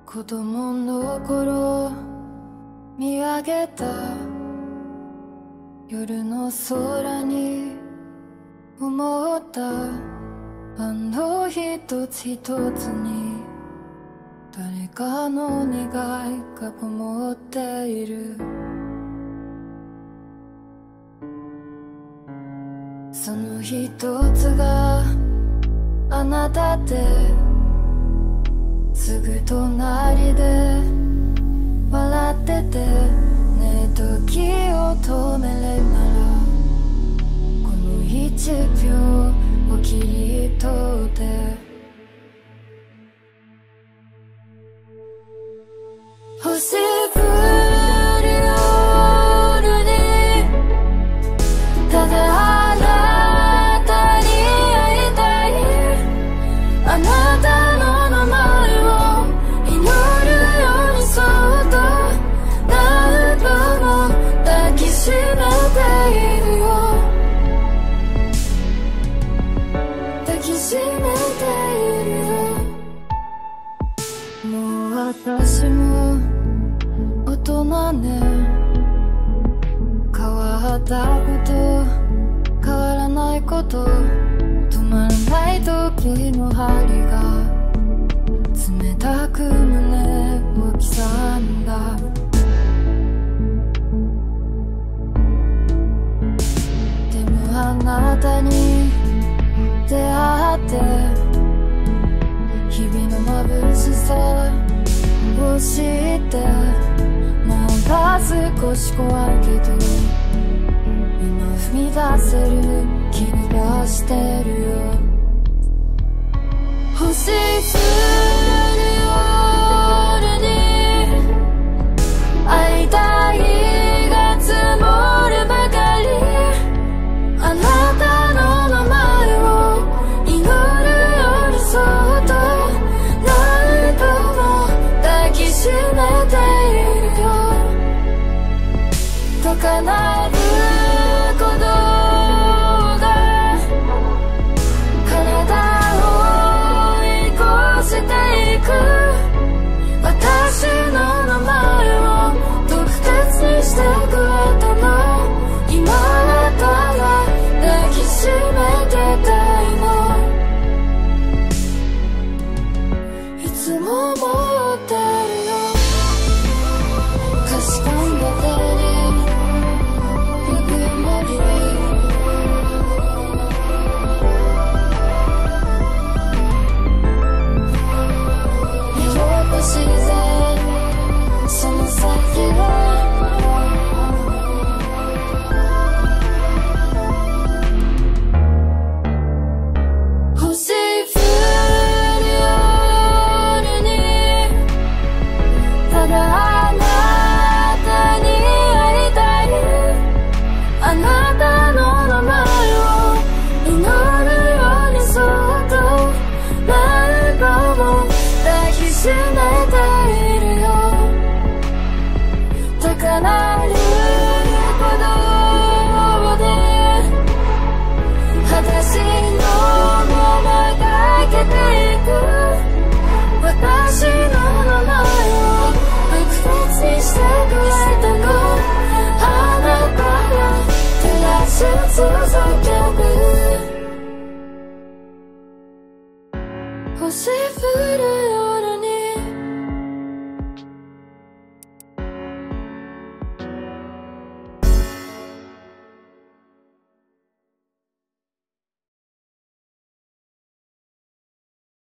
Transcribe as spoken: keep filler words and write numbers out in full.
子供の頃見上げた夜の空に思った、あの一つ一つに誰かの願いがこもっている。その一つがあなたで、すぐ隣で笑ってて、ねえ時を止めれならこの一秒を切り取って。星降る夜にただあなたに会いたい、あなたの名前を祈るようにそっと何度も抱きしめているよ、抱きしめているよ。もう私も大人ね、変わったこと変わらないこと、止まらない時の針が冷たく胸を刻んだ。でもあなたに出会って日々の眩しさを知って、まだ少し怖いけど今踏み出せる気がしてるよ。星降る夜に会いたいが積もるばかり、あなたの名前を祈るようにそっと何度も抱きしめているよ。高鳴る鼓動が体を追い越していく、私の名前を特別にしてくれたの、今だから抱きしめてたいの、いつも思ってるよ。かしこんだ手にぬくもり、見落としぜその先は星降る夜にただあなたに会いたい、あなたの名前を祈るようにそっと何度も抱きしめているよ。高鳴る鼓動で裸足のまま駆けていく、私の名前を特別にしてくれたの、あなたが照らし続ける。星降る